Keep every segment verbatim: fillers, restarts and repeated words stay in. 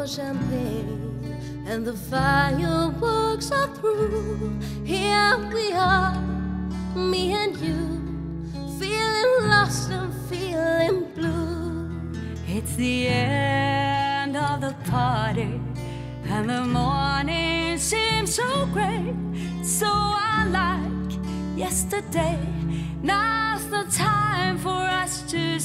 champagne and the fireworks are through. Here we are, me and you, feeling lost and feeling blue. It's the end of the party and the morning seems so great, so unlike yesterday. Now's the time for us to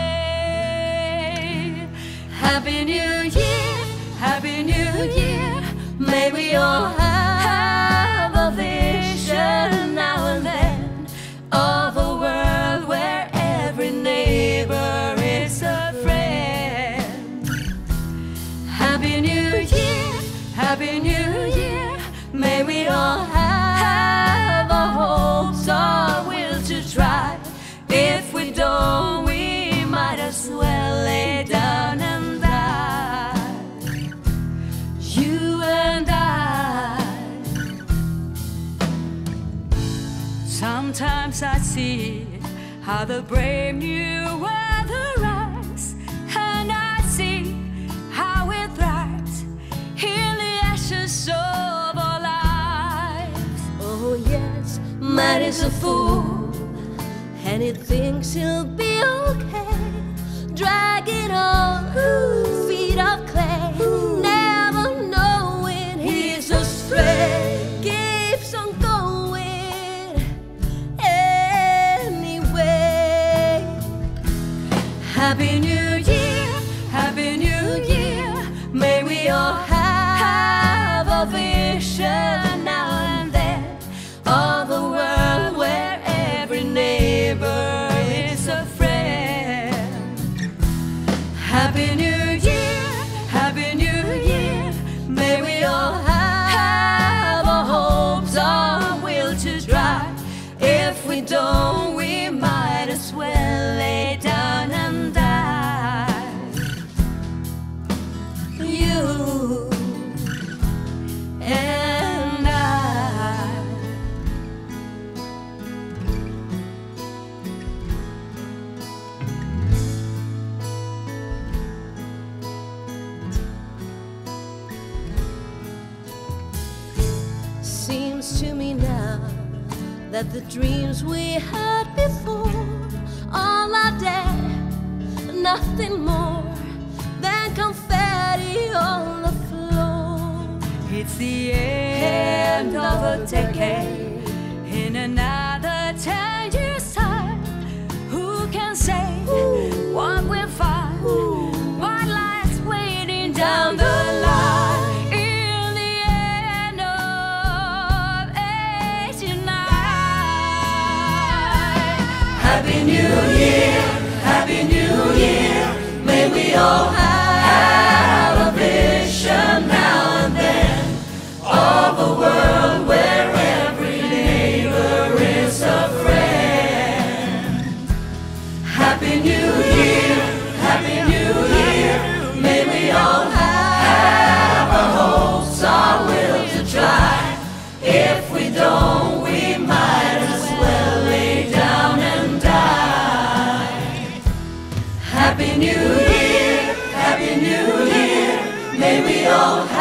say Happy New Year, Happy New Year. May we all have a vision now and then of a world where every neighbor is a friend. Happy New Year, Happy New Year. May we all have our hopes, our will to try. If we don't, we might as well lay down and die. You and I. Sometimes I see how the brave new weather rise, and I see how it thrives in the ashes of our lives. Oh yes, man is a fool, and he thinks he'll be okay, dragging on feet of clay, never knowing he's astray. Keeps on going anyway. Happy New Year, Happy New Year. May we all have a vision now and then of a world where every neighbor is a friend. Happy New Year, Happy New Year. May we all have our hopes, our will to try. If we don't, we might as well lay down and die. You and I. Seems to me now that the dreams we had before all are dead, nothing more than confetti on the floor. It's the end of a decade. In another ten years' time, who can say what we'll find? What lies waiting down the line? In the end of eighty-nine. Happy New Year, Happy New Year. May we all have a vision now and then of a world where every neighbor is a friend. Happy New Year, Happy New Year. May we all have our hopes, our will to try. If we don't, we might as well lay down and die. Happy New Year, Happy New Year. May we all have